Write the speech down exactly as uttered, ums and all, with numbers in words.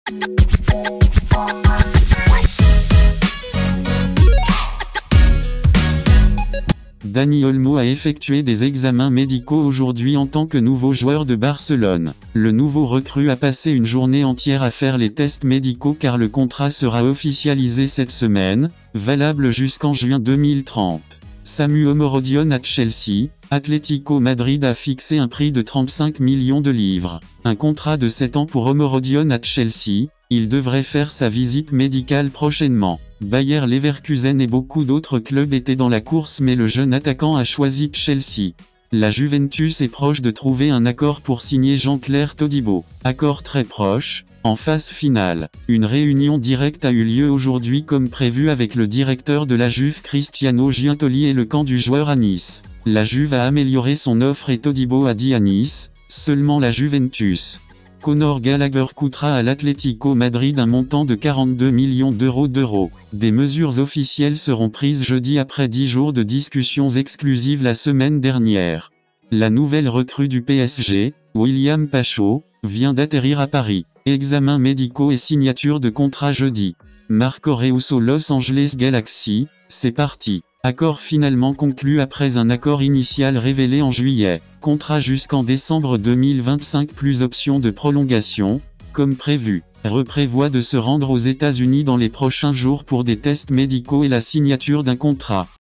Dani Olmo a effectué des examens médicaux aujourd'hui en tant que nouveau joueur de Barcelone. Le nouveau recrue a passé une journée entière à faire les tests médicaux car le contrat sera officialisé cette semaine, valable jusqu'en juin deux mille trente. Samu Omorodion à Chelsea, Atlético Madrid a fixé un prix de trente-cinq millions de livres. Un contrat de sept ans pour Omorodion à Chelsea, il devrait faire sa visite médicale prochainement. Bayer Leverkusen et beaucoup d'autres clubs étaient dans la course mais le jeune attaquant a choisi Chelsea. La Juventus est proche de trouver un accord pour signer Jean-Claire Todibo. Accord très proche, en phase finale. Une réunion directe a eu lieu aujourd'hui comme prévu avec le directeur de la Juve Cristiano Giuntoli et le camp du joueur à Nice. La Juve a amélioré son offre et Todibo a dit à Nice, seulement la Juventus. Conor Gallagher coûtera à l'Atlético Madrid un montant de quarante-deux millions d'euros d'euros. Des mesures officielles seront prises jeudi après dix jours de discussions exclusives la semaine dernière. La nouvelle recrue du P S G, William Pacho, vient d'atterrir à Paris. Examens médicaux et signature de contrat jeudi. Marco Reus au Los Angeles Galaxy, c'est parti. Accord finalement conclu après un accord initial révélé en juillet. Contrat jusqu'en décembre deux mille vingt-cinq plus option de prolongation, comme prévu. Reprévoit de se rendre aux États-Unis dans les prochains jours pour des tests médicaux et la signature d'un contrat.